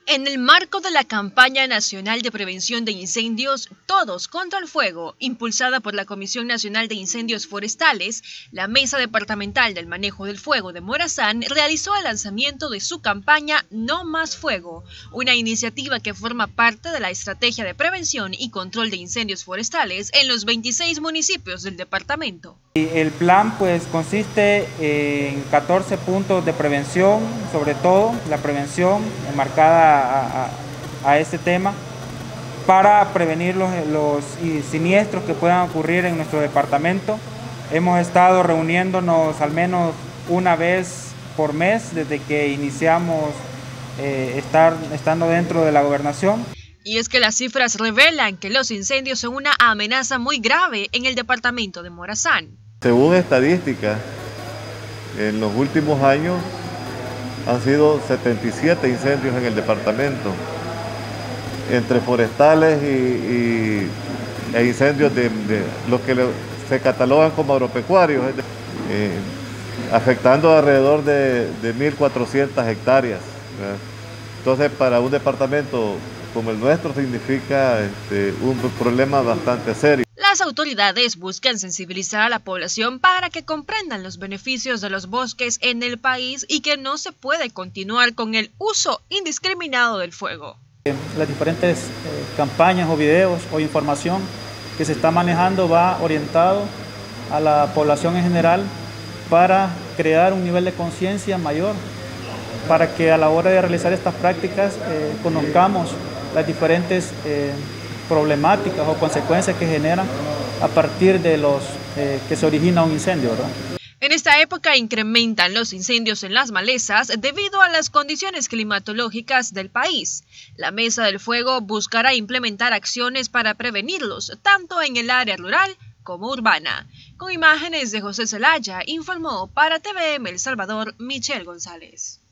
En el marco de la campaña nacional de prevención de incendios Todos contra el Fuego, impulsada por la Comisión Nacional de Incendios Forestales, la Mesa Departamental del Manejo del Fuego de Morazán realizó el lanzamiento de su campaña No Más Fuego, una iniciativa que forma parte de la estrategia de prevención y control de incendios forestales en los 26 municipios del departamento. El plan consiste en 14 puntos de prevención, sobre todo la prevención enmarcada a este tema, para prevenir los siniestros que puedan ocurrir en nuestro departamento. Hemos estado reuniéndonos al menos una vez por mes desde que iniciamos estando dentro de la gobernación. Y es que las cifras revelan que los incendios son una amenaza muy grave en el departamento de Morazán. Según estadísticas, en los últimos años han sido 77 incendios en el departamento, entre forestales e incendios de los que se catalogan como agropecuarios, afectando alrededor de 1.400 hectáreas. ¿Verdad? Entonces, para un departamento como el nuestro significa un problema bastante serio. Las autoridades buscan sensibilizar a la población para que comprendan los beneficios de los bosques en el país y que no se puede continuar con el uso indiscriminado del fuego. Las diferentes campañas o videos o información que se está manejando va orientado a la población en general para crear un nivel de conciencia mayor, para que a la hora de realizar estas prácticas conozcamos las diferentes problemáticas o consecuencias que generan a partir de los que se origina un incendio, ¿verdad? En esta época incrementan los incendios en las malezas debido a las condiciones climatológicas del país. La Mesa del Fuego buscará implementar acciones para prevenirlos, tanto en el área rural como urbana. Con imágenes de José Zelaya, informó para TVM El Salvador, Michelle González.